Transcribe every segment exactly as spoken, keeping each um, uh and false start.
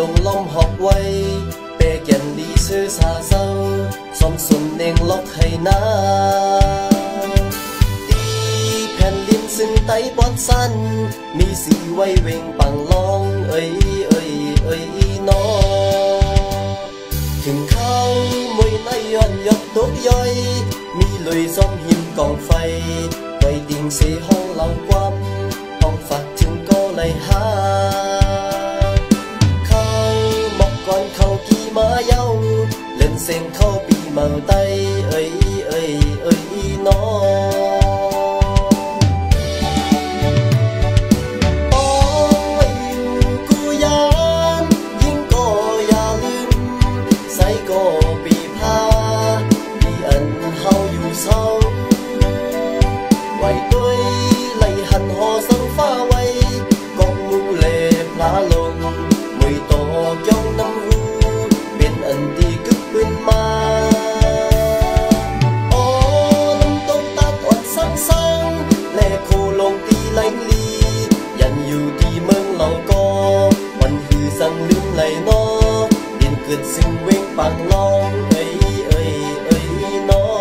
lồng lom học quay bè kèn đi sư xa sâu xóm xuân nên lóc hay na điแผ่นดินซึ่งไต้ปอดสั้นมีสีไว้เวงปังลองเอ้ยเอ้ยเอ้ยน้อถึงเขามวยในย้อนยกตกย่อยมีลุยซ้อมหิมกองไฟไว้ดิ่งเสียห้องเหล่าความห้องฝักถึงก็เลยหาเขาหมอกก่อนเขากี่มาเย้าเล่นเสียงเข้าปีเมาไตเอ้ยเอ้ยเอ้ยน้อซึ่งเวงปังลองเอ้ยเอ้ยเอ้ยน้อ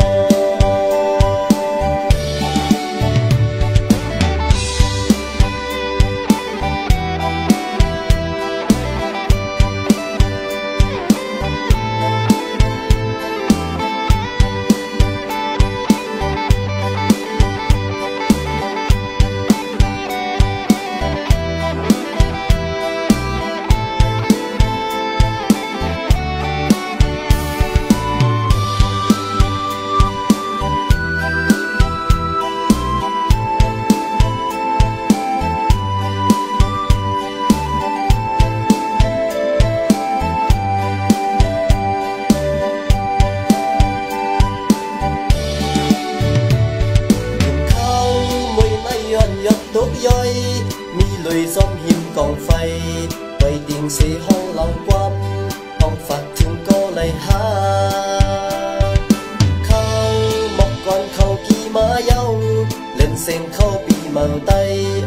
ตกย่อยมีลุยซ้อมหิมกองไฟไว้ดิ่งเสียห้องเหล่าความห้องฝักถึงก็เลยหาเขาหมอกก่อนเขากี่มาเย้าเล่นเสียงเข้าปีเมาไต